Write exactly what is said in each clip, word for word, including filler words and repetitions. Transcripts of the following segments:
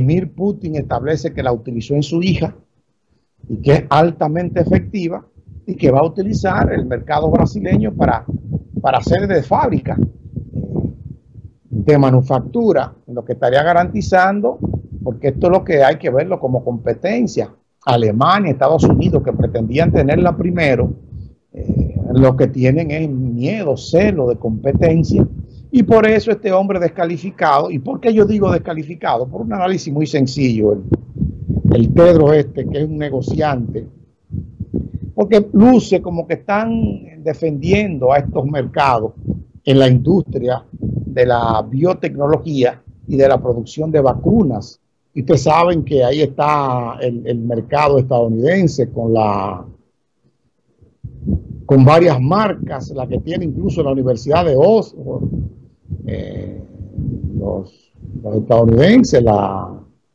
Vladimir Putin establece que la utilizó en su hija y que es altamente efectiva y que va a utilizar el mercado brasileño para, para hacer de fábrica, de manufactura, lo que estaría garantizando, porque esto es lo que hay que verlo como competencia. Alemania, Estados Unidos, que pretendían tenerla primero, eh, lo que tienen es miedo, celo de competencia, y por eso este hombre descalificado. ¿Y por qué yo digo descalificado? Por un análisis muy sencillo. El, el Pedro este, que es un negociante, porque luce como que están defendiendo a estos mercados en la industria de la biotecnología y de la producción de vacunas. Y ustedes saben que ahí está el, el mercado estadounidense con la con varias marcas, la que tiene incluso la Universidad de Oxford, eh, los, los estadounidenses, la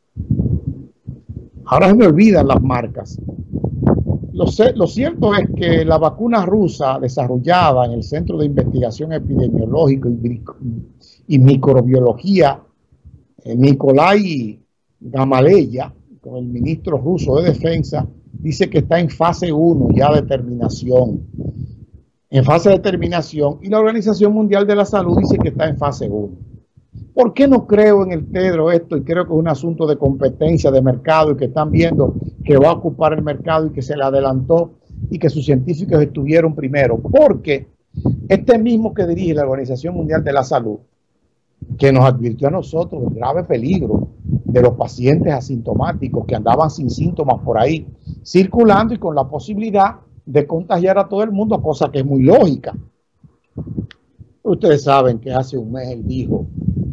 ahora se me olvidan las marcas. Lo, lo cierto es que la vacuna rusa desarrollada en el Centro de Investigación Epidemiológica y, y Microbiología, eh, Nikolai Gamaleya, con el ministro ruso de Defensa, dice que está en fase uno ya de terminación. En fase de terminación. Y la Organización Mundial de la Salud dice que está en fase uno. ¿Por qué no creo en el Pedro esto? Y creo que es un asunto de competencia, de mercado, y que están viendo que va a ocupar el mercado y que se le adelantó y que sus científicos estuvieron primero. Porque este mismo que dirige la Organización Mundial de la Salud, que nos advirtió a nosotros del grave peligro de los pacientes asintomáticos que andaban sin síntomas por ahí circulando y con la posibilidad de contagiar a todo el mundo, cosa que es muy lógica. Ustedes saben que hace un mes él dijo,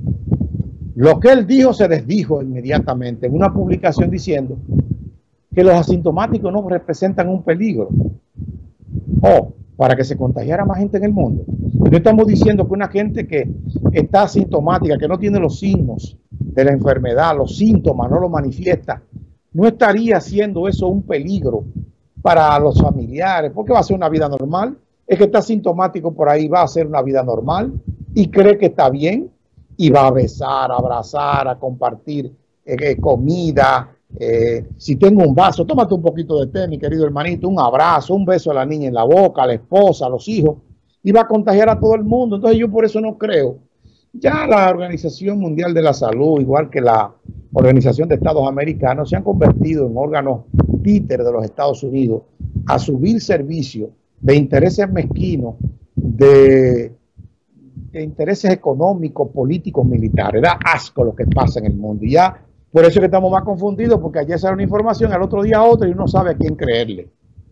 lo que él dijo se desdijo inmediatamente en una publicación diciendo que los asintomáticos no representan un peligro. Oh, para que se contagiara más gente en el mundo. No estamos diciendo que una gente que está asintomática, que no tiene los signos de la enfermedad, los síntomas, no lo manifiesta, no estaría haciendo eso un peligro para los familiares, porque va a ser una vida normal. Es que está asintomático por ahí, va a hacer una vida normal y cree que está bien y va a besar, a abrazar, a compartir eh, comida. Eh, si tengo un vaso, tómate un poquito de té, mi querido hermanito, un abrazo, un beso a la niña en la boca, a la esposa, a los hijos, y va a contagiar a todo el mundo. Entonces yo por eso no creo. Ya la Organización Mundial de la Salud, igual que la Organización de Estados Americanos, se han convertido en órganos títeres de los Estados Unidos a subir servicio de intereses mezquinos, de, de intereses económicos, políticos, militares. Da asco lo que pasa en el mundo. Y ya por eso es que estamos más confundidos, porque ayer sale una información, al otro día otra, y uno sabe a quién creerle.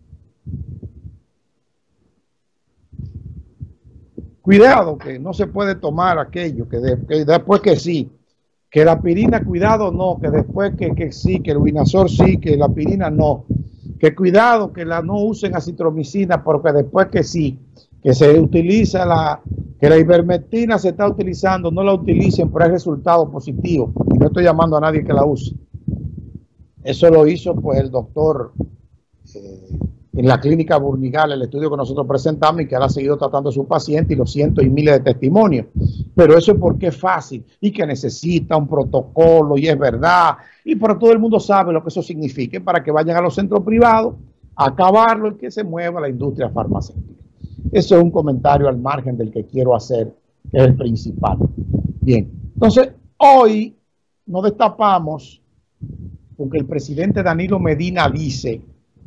Cuidado, que no se puede tomar aquello, que, de, que después que sí, que la aspirina, cuidado, no, que después que, que sí, que el Vinazor sí, que la aspirina no, que cuidado, que la no usen acitromicina, porque después que sí, que se utiliza la, que la ivermectina se está utilizando, no la utilicen, pero hay resultados positivos, y no estoy llamando a nadie que la use. Eso lo hizo pues el doctor eh, en la clínica Burnigal, el estudio que nosotros presentamos y que él ha seguido tratando a sus pacientes y los cientos y miles de testimonios. Pero eso es porque es fácil y que necesita un protocolo y es verdad. Y pero todo el mundo sabe lo que eso significa para que vayan a los centros privados a acabarlo y que se mueva la industria farmacéutica. Eso es un comentario al margen del que quiero hacer, que es el principal. Bien, entonces hoy nos destapamos porque el presidente Danilo Medina dice: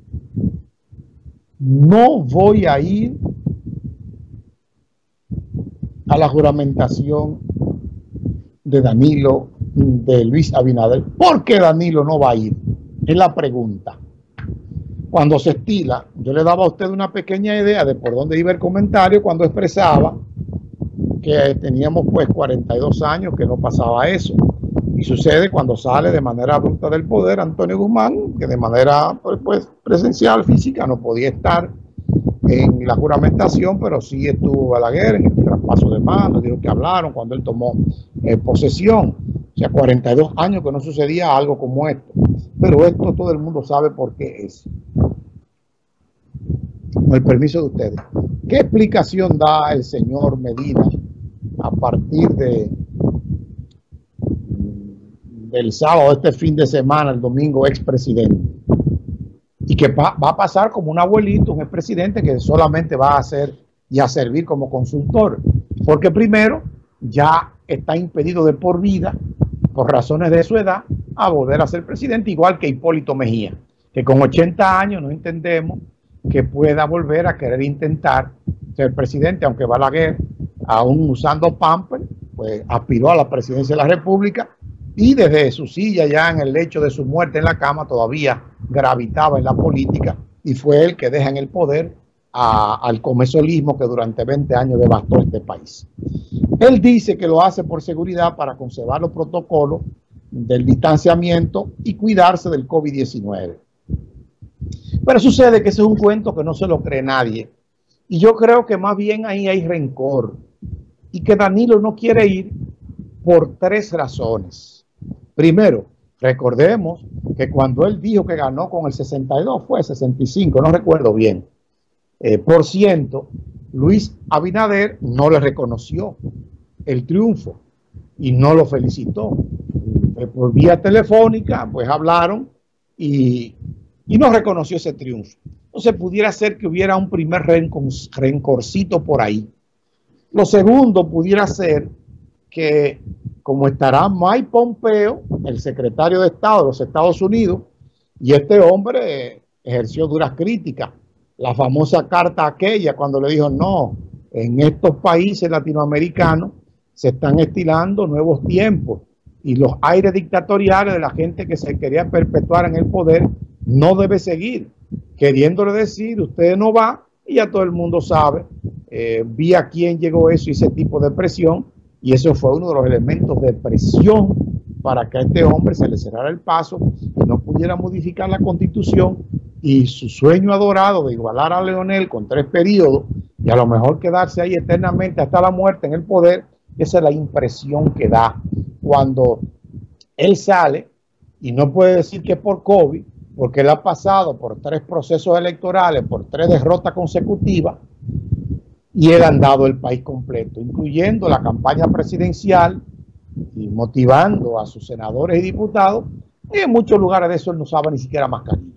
no voy a ir a la juramentación de Danilo, de Luis Abinader. ¿Por qué Danilo no va a ir? Es la pregunta. Cuando se estila, yo le daba a usted una pequeña idea de por dónde iba el comentario cuando expresaba que teníamos pues cuarenta y dos años que no pasaba eso. Y sucede cuando sale de manera abrupta del poder Antonio Guzmán, que de manera pues, presencial, física, no podía estar en la juramentación, pero sí estuvo Balaguer en el traspaso de manos, dijo que hablaron cuando él tomó eh, posesión. O sea, cuarenta y dos años que no sucedía algo como esto. Pero esto todo el mundo sabe por qué es. Con el permiso de ustedes. ¿Qué explicación da el señor Medina a partir de del sábado, este fin de semana, el domingo, expresidente. Y que va, va a pasar como un abuelito, un expresidente que solamente va a hacer y a servir como consultor. Porque primero, ya está impedido de por vida, por razones de su edad, a volver a ser presidente, igual que Hipólito Mejía, que con ochenta años no entendemos que pueda volver a querer intentar ser presidente, aunque Balaguer, aún usando pamper, pues aspiró a la presidencia de la República y desde su silla ya en el lecho de su muerte en la cama todavía gravitaba en la política y fue el que deja en el poder a, al comesolismo que durante veinte años devastó este país. Él dice que lo hace por seguridad para conservar los protocolos del distanciamiento y cuidarse del COVID diecinueve. Pero sucede que ese es un cuento que no se lo cree nadie. Y yo creo que más bien ahí hay rencor. Y que Danilo no quiere ir por tres razones. Primero, recordemos que cuando él dijo que ganó con el sesenta y dos, fue sesenta y cinco, no recuerdo bien, eh, por ciento, Luis Abinader no le reconoció el triunfo y no lo felicitó. Eh, por vía telefónica, pues hablaron y, y no reconoció ese triunfo. Entonces pudiera ser que hubiera un primer rencor, rencorcito por ahí. Lo segundo pudiera ser que, como estará Mike Pompeo, el secretario de Estado de los Estados Unidos, y este hombre ejerció duras críticas, la famosa carta aquella cuando le dijo, no, en estos países latinoamericanos se están estilando nuevos tiempos y los aires dictatoriales de la gente que se quería perpetuar en el poder no debe seguir, queriéndole decir, usted no va, y ya todo el mundo sabe, eh, vi a quién llegó eso y ese tipo de presión, y eso fue uno de los elementos de presión para que a este hombre se le cerrara el paso y no pudiera modificar la Constitución, y su sueño adorado de igualar a Leonel con tres periodos y a lo mejor quedarse ahí eternamente hasta la muerte en el poder. Esa es la impresión que da cuando él sale, y no puede decir que por COVID, porque él ha pasado por tres procesos electorales, por tres derrotas consecutivas, y él ha andado el país completo, incluyendo la campaña presidencial y motivando a sus senadores y diputados, y en muchos lugares de eso él no usaba ni siquiera mascarilla.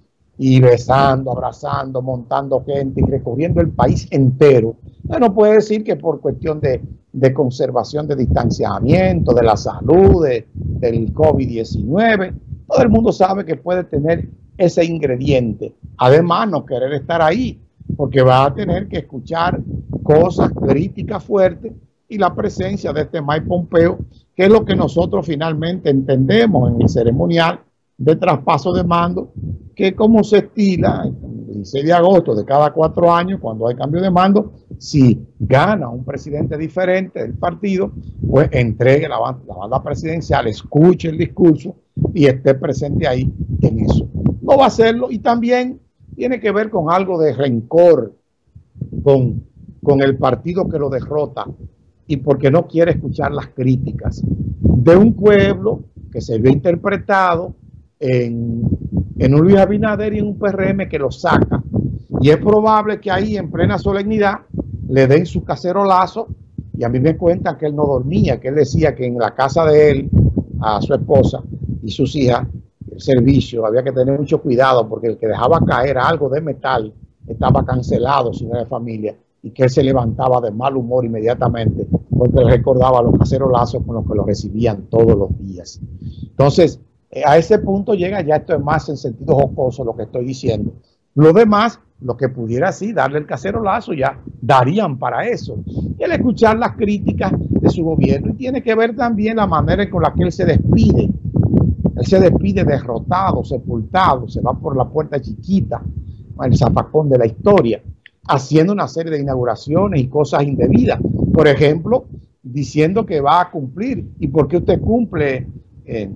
Y besando, abrazando, montando gente y recorriendo el país entero. Usted no puede decir que por cuestión de, de conservación de distanciamiento, de la salud, de, del COVID diecinueve, todo el mundo sabe que puede tener ese ingrediente. Además, no querer estar ahí, porque va a tener que escuchar cosas, críticas fuertes, y la presencia de este Mike Pompeo, que es lo que nosotros finalmente entendemos en el ceremonial de traspaso de mando, que como se estila el dieciséis de agosto de cada cuatro años, cuando hay cambio de mando, si gana un presidente diferente del partido, pues entregue la banda, la banda presidencial, escuche el discurso y esté presente ahí en eso. No va a hacerlo, y también tiene que ver con algo de rencor con, con el partido que lo derrota, y porque no quiere escuchar las críticas de un pueblo que se vio interpretado en, en un Luis Abinader y en un P R M que lo saca. Y es probable que ahí en plena solemnidad le den su cacerolazo, y a mí me cuentan que él no dormía, que él decía que en la casa de él, a su esposa y sus hijas, el servicio, había que tener mucho cuidado porque el que dejaba caer algo de metal estaba cancelado si no era de familia, y que él se levantaba de mal humor inmediatamente porque le recordaba los cacerolazos con los que lo recibían todos los días. Entonces, eh, a ese punto llega, ya esto es más en sentido jocoso lo que estoy diciendo. Lo demás, lo que pudiera así darle el cacerolazo, ya darían para eso. Y el escuchar las críticas de su gobierno, y tiene que ver también la manera con la que él se despide. Él se despide derrotado, sepultado, se va por la puerta chiquita, el zafacón de la historia, haciendo una serie de inauguraciones y cosas indebidas. Por ejemplo, diciendo que va a cumplir. ¿Y por qué usted cumple eh,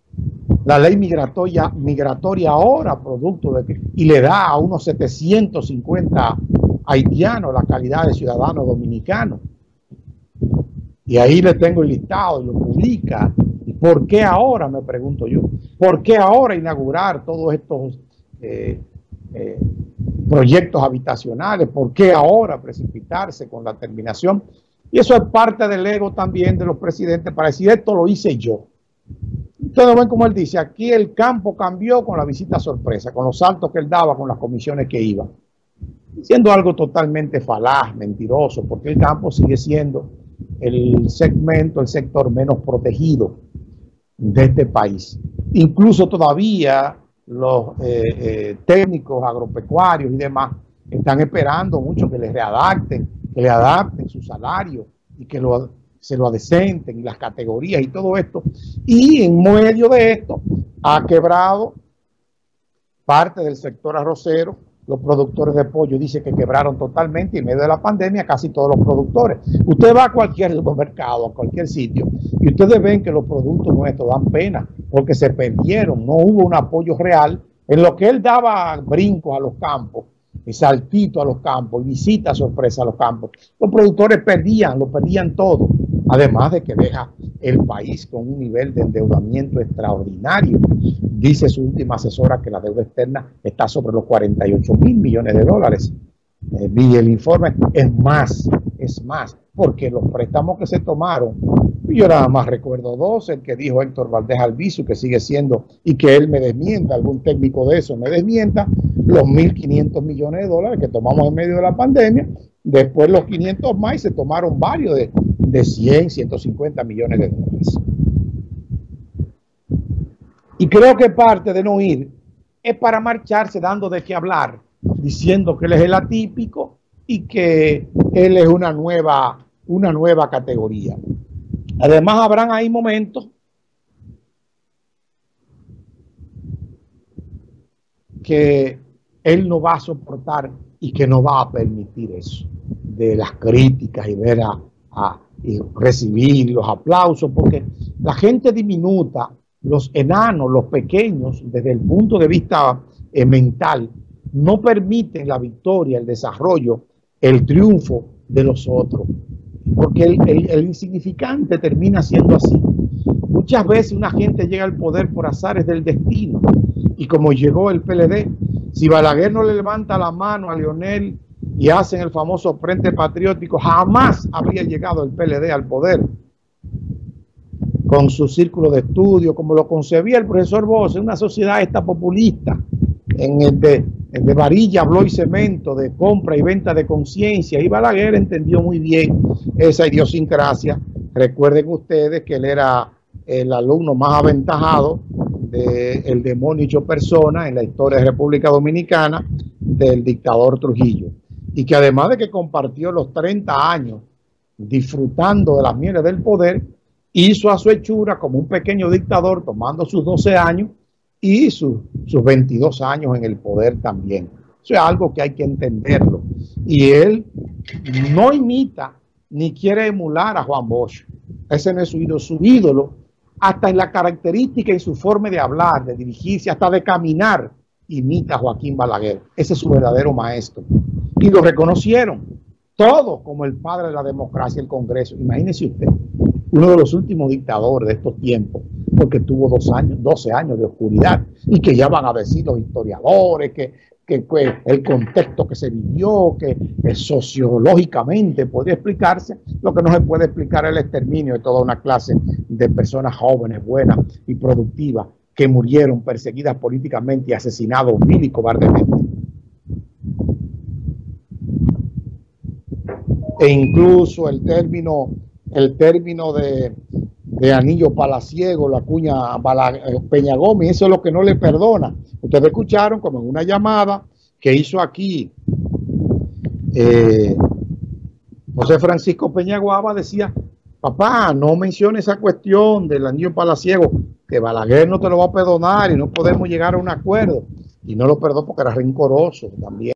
la ley migratoria, migratoria ahora, producto de que, y le da a unos setecientos cincuenta haitianos la calidad de ciudadano dominicano? Y ahí le tengo el listado y lo publica. ¿Y por qué ahora, me pregunto yo? ¿Por qué ahora inaugurar todos estos eh, eh, proyectos habitacionales? ¿Por qué ahora precipitarse con la terminación? Y eso es parte del ego también de los presidentes para decir, esto lo hice yo. Ustedes ven como él dice, aquí el campo cambió con la visita sorpresa, con los saltos que él daba, con las comisiones que iba. Siendo algo totalmente falaz, mentiroso, porque el campo sigue siendo el segmento, el sector menos protegido de este país. Incluso todavía los eh, eh, técnicos agropecuarios y demás están esperando mucho que les readapten, que le adapten su salario y que lo, se lo adecenten y las categorías y todo esto. Y en medio de esto ha quebrado parte del sector arrocero. Los productores de pollo dicen que quebraron totalmente y en medio de la pandemia casi todos los productores. Usted va a cualquier supermercado, a cualquier sitio y ustedes ven que los productos nuestros dan pena porque se perdieron, no hubo un apoyo real. En lo que él daba brincos a los campos y saltito a los campos y visita sorpresa a los campos, los productores perdían, lo perdían todo. Además de que deja el país con un nivel de endeudamiento extraordinario. Dice su última asesora que la deuda externa está sobre los cuarenta y ocho mil millones de dólares. Eh, vi el informe, es más, es más, porque los préstamos que se tomaron, yo nada más recuerdo dos, el que dijo Héctor Valdés Albizu, que sigue siendo, y que él me desmienta, algún técnico de eso me desmienta, los mil quinientos millones de dólares que tomamos en medio de la pandemia, después los quinientos más y se tomaron varios de, de cien, ciento cincuenta millones de dólares. Y creo que parte de no ir es para marcharse dando de qué hablar, diciendo que él es el atípico y que él es una nueva, una nueva categoría. Además, habrán ahí momentos que él no va a soportar y que no va a permitir eso, de las críticas y ver a, a y recibir los aplausos, porque la gente diminuta, los enanos, los pequeños, desde el punto de vista eh, mental, no permiten la victoria, el desarrollo, el triunfo de los otros, porque el, el, el insignificante termina siendo así. Muchas veces una gente llega al poder por azares del destino, y como llegó el P L D, si Balaguer no le levanta la mano a Leonel y hacen el famoso Frente Patriótico, jamás habría llegado el P L D al poder con su círculo de estudio, como lo concebía el profesor Bosch, en una sociedad esta populista, en el de, el de varilla, bló y cemento, de compra y venta de conciencia. Y Balaguer entendió muy bien esa idiosincrasia. Recuerden ustedes que él era el alumno más aventajado del demonio hecho persona en la historia de República Dominicana del dictador Trujillo. Y que además de que compartió los treinta años disfrutando de las mieles del poder, hizo a su hechura como un pequeño dictador tomando sus doce años y su, sus veintidós años en el poder también. Eso es algo que hay que entenderlo. Y él no imita ni quiere emular a Juan Bosch. Ese no es su ídolo. Su ídolo, hasta en la característica y su forma de hablar, de dirigirse, hasta de caminar, imita a Joaquín Balaguer. Ese es su verdadero maestro. Y lo reconocieron todos como el padre de la democracia, el Congreso. Imagínese usted, uno de los últimos dictadores de estos tiempos, porque tuvo dos años, doce años de oscuridad, y que ya van a decir los historiadores que, que, que el contexto que se vivió, que, que sociológicamente podría explicarse. Lo que no se puede explicar es el exterminio de toda una clase de personas jóvenes, buenas y productivas, que murieron perseguidas políticamente y asesinados vil y cobardemente. E incluso el término el término de, de anillo palaciego, la cuña Peña Gómez, eso es lo que no le perdona. Ustedes escucharon como en una llamada que hizo aquí eh, José Francisco Peñaguaba, decía: papá, no mencione esa cuestión del anillo palaciego, que Balaguer no te lo va a perdonar y no podemos llegar a un acuerdo. Y no lo perdonó porque era rencoroso también.